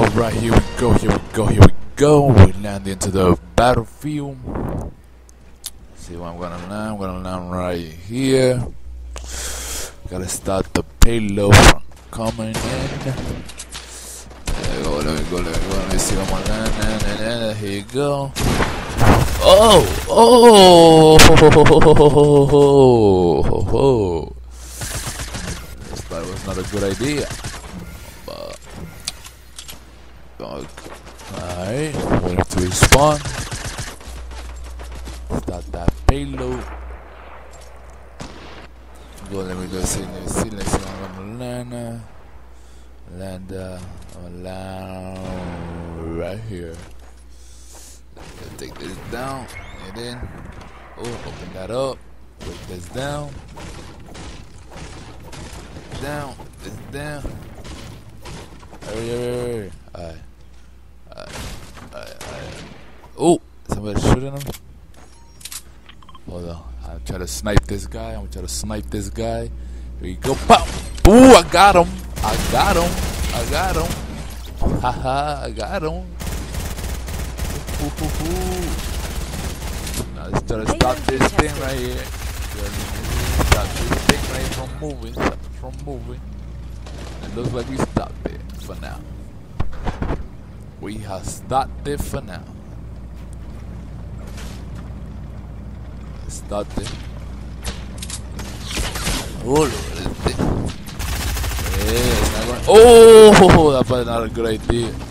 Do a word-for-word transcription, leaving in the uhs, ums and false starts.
Alright, here we go, here we go, here we go. We land into the battlefield. See where I'm gonna land. I'm gonna land right here. Gotta start the payload from coming in. There we go, there we go, there we go. Let me see where I'm gonna land. And, and, and, here you go. Oh! Oh! That was not a good idea. But alright, waiting to respawn. Start that payload. Go, let me go see, let me see, let's see where I'm gonna land. Uh, land, uh, land right here. Let's take this down, and then, oh, open that up, break this down. Down, it's down. Hurry, hurry, hurry. Alright. Alright. Alright, alright. Oh! Somebody shooting him? Hold on. I'm trying to snipe this guy. I'm trying to snipe this guy. Here you go. Pow! Ooh, I got him. I got him. I got him. Haha, I got him. Ooh, ooh, ooh. Now let's try to stop this thing right here. Stop this thing right from moving. Stop it from moving. It looks like we stopped it for now. We have stopped it for now. Stopped it. Oh, look at this thing. Yeah, it's not going. Oh, that's probably not a good idea.